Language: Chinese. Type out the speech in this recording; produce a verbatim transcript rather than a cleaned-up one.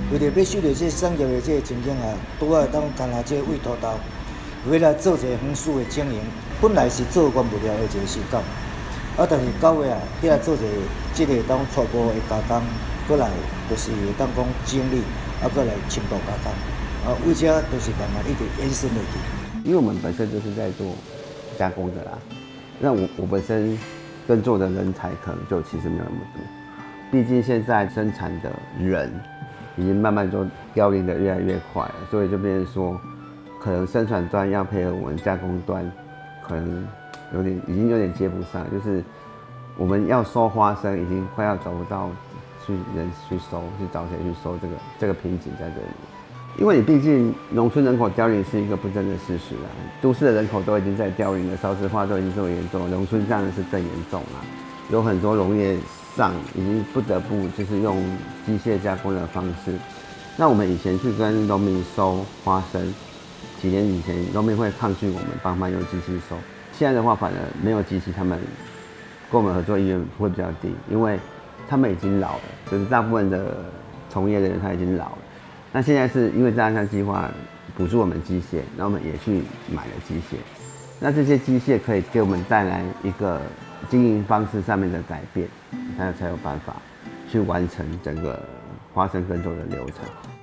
为着要受到这产业的这个情景啊，拄啊当干下这个喂土豆，为了做一个园区的经营，本来是做完不了的一个事工。啊，但是到尾啊，你来做一个即个当初步的加工，过来就是当讲整理，啊，过来深度加工，啊，为遮就是慢慢一直延伸落去。 因为我们本身就是在做加工的啦，那我我本身耕作的人才可能就其实没有那么多，毕竟现在生产的人已经慢慢就凋零的越来越快了，所以就变成说，可能生产端要配合我们加工端，可能有点已经有点接不上，就是我们要收花生，已经快要找不到去人去收，去找谁去收，这个这个瓶颈在这里。因为你毕竟农村人口凋零是一个不争的事实啊，都市的人口都已经在凋零了，少子化都已经这么严重，农村当然是更严重啊。有很多农业上已经不得不就是用机械加工的方式。那我们以前去跟农民收花生，几年以前农民会抗拒我们帮忙用机器收，现在的话反而没有机器，他们跟我们合作意愿会比较低，因为他们已经老了，就是大部分的从业人员他已经老了。那现在是因为这项计划补助我们机械，然后我们也去买了机械。那这些机械可以给我们带来一个经营方式上面的改变，才才有办法去完成整个花生耕种的流程。